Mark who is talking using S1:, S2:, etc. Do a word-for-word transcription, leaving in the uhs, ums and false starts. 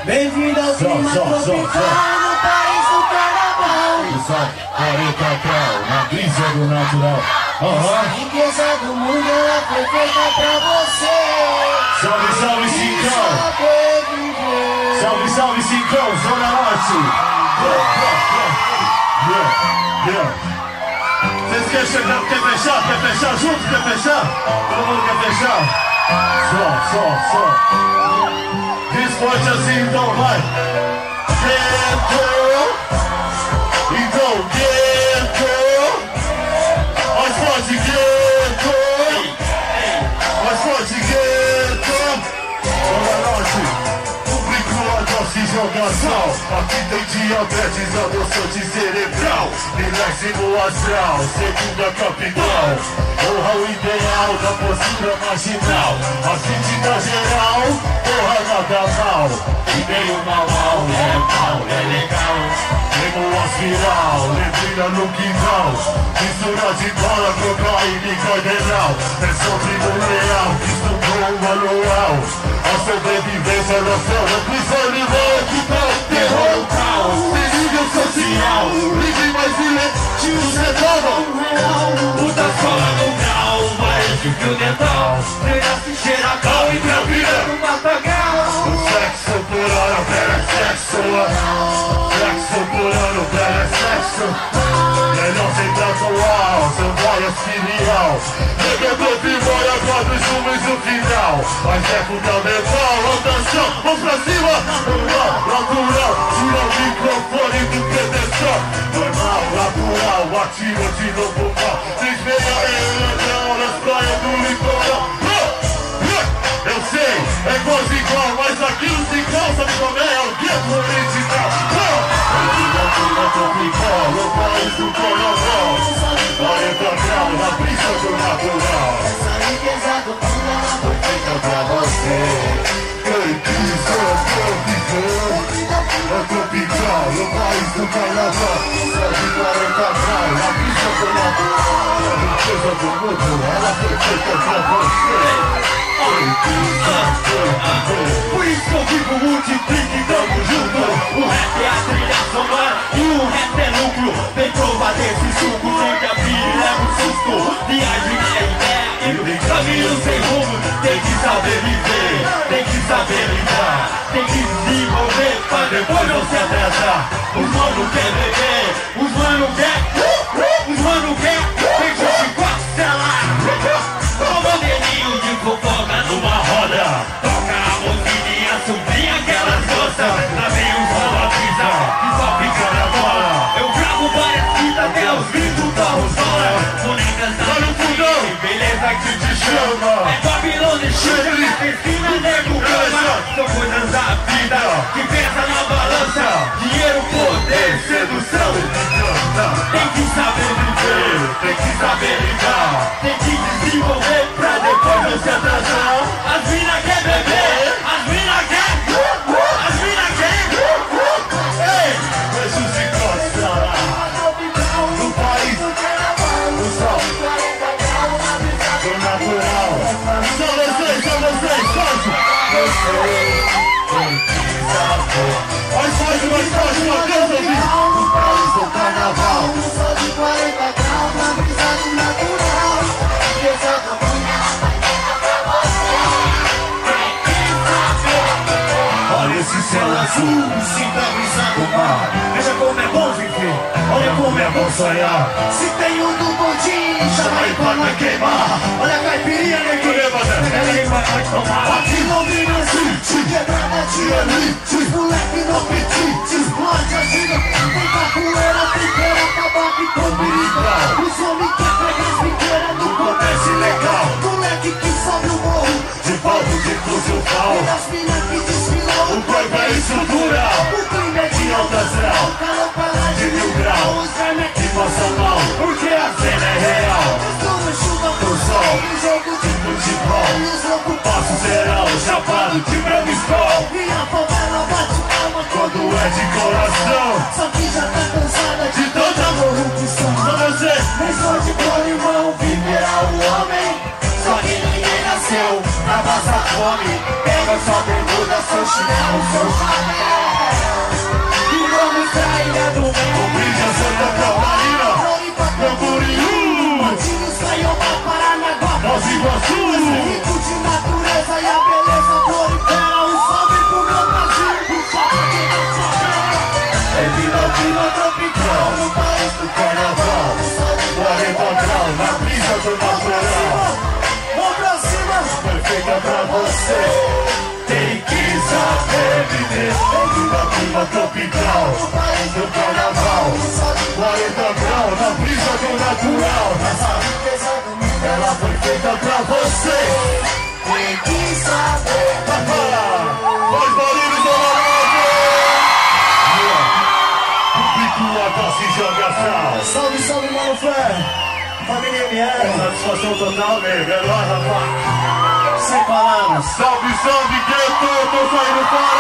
S1: Bem-vindo ao clima tropical no país do carnaval.
S2: Pessoal, quarenta grau, na brisa do natural. Aham.
S1: A riqueza do mundo ela foi feita pra você.
S2: Salve, salve, Cincão. Salve, salve, Cincão, Zona Norte. Yeah, yeah. Vocês querem chegar, quer fechar? Quer fechar junto? Quer fechar? Todo mundo quer fechar? Só, só, só. Diz forte assim, então vai. Dentro. Então, dentro. Mais forte, dentro. Mais forte, dentro. Zona Norte. Público jogação. Aqui tem diabetes, adoçante cerebral, milésimo astral, segunda capital. Porra, o ideal da postura marginal. A crítica geral, porra, nada mal. E meio mal, mal, é mal, é legal. Nemo aspiral, neblina no quintal. Mistura de bala, cocaína e cardenal. É só primo leal, que estudou o manual. A sobrevivência na selva, prisão animal. Que tal terror, caos, perigo social. Ligue mais direitinho, retornam. Puta escola no grau, maestro fio dental. Treinasse cheira cal e gravida no matagal. O sexo por hora, pera sexo. Sexo por ano, pera sexo. Melhor sem atual, são várias filial. Negador de memória, quatro chumas no final. Mas é fundamental, atenção, vamos pra cima. Natural, natural, tira o microfone do pedestal. Normal, natural, atira de novo mal. Desmeia em nas praias do litoral. Eu sei, é igual de igual, mas aqui não se calça de como é o gueto original. Tropical, no país do carnaval. quarenta graus na brisa do natural.
S1: Essa riqueza do mundo ela foi feita pra você.
S2: Quem quis sobreviver é tropical, no país do carnaval. Céu de quarenta graus na brisa do natural. A riqueza do mundo ela foi feita pra você. Quem quis sobreviver.
S3: Por isso que eu vivo, multiplique, tamo junto. O rap é a trilha sonora e o rap é lucro. Vem provar desse suco, tem que abrir e leva um susto. Viagem é ideia e caminho sem rumo. Tem que saber viver, tem que saber lidar. Tem que desenvolver pra depois não se atrasar. Os mano quer beber, os mano quer, os mano quer. Tem gente quatro celular, com bandeirinho de fofoca numa roda. Toca a musiquinha, subinha que elas gostam. Lá vem os rola-pisa, que só fica na bola. Eu gravo várias fitas até os gritos carros fora. Bonecas da no fundão, beleza que te chama. É Babilônia, chega, pesquisa, nego, cama. São coisas da vida que pesa na balança. Dinheiro, poder, sedução. Tem que saber viver, tem que saber lidar. Tem que desenvolver pra depois não se atrasar. As mina quer beber, as mina quer, as mina quer. Ei,
S2: Jesus se encosta no país do sol, do natural. São vocês, são vocês, forte. Você tem que saber. Mais forte, mais forte, meu Deus, ouvi. No país do carnaval.
S1: Um sol de quarenta graus na brisa do natural. Riqueza do mundo ela foi feita pra você.
S2: Olha esse céu azul, sinta a brisa do mar. Veja como é bom viver, olha como é bom sonhar.
S1: Se tem um do bondinho, chama aí pra nós queimar. Olha a caipirinha, neguinho, ela aí vai nós tomar. Aqui não vem assim, quebrada de elite. Moleque no apetite, explode a gira. Tem capoeira, piqueira, tabaco e combirical. Os homens que pegam as piqueiras no
S2: Comércio legal,
S1: moleque que sobe o morro.
S2: de palco de crucial.
S1: E as minas que desfilam.
S2: O corpo é estrutural,
S1: O clima é de
S2: de alta astral,
S1: calor pra lá
S2: de mil grau.
S1: Os vermes
S2: Que passa mal, porque a cena é real.
S1: Toma chuva
S2: Do sol,
S1: e jogo de
S2: futebol,
S1: E os loucos
S2: passo geral, chapado de bravo escol.
S1: E a favela bate palma
S2: Quando é de coração,
S1: Só que já tá cansada de
S2: de tanta
S1: corrupção.
S2: Só você,
S1: Nem só de colimão viverá o homem. Só que ninguém nasceu pra passar fome. Pega sua bermuda, seu chinelo, seu chapéu.
S2: você tem que saber viver. Vida clima tropical, no carnaval, quarenta graus, na brisa do natural. Nessa riqueza do mundo, ela foi feita pra você. Tem que saber viver. Faz barulho, Zona Norte! Público, a classe joga sal.
S1: Salve, salve, mano, fé. Família M R.
S2: Satisfação total, nego. É nóis, rapaz.
S1: Sem palavras.
S2: Salve, salve, gueto. Tô saindo fora.